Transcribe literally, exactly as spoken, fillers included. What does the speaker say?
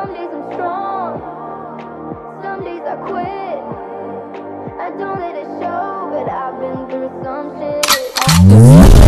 Some days I'm strong, some days I quit. I don't let it show, but I've been through some shit.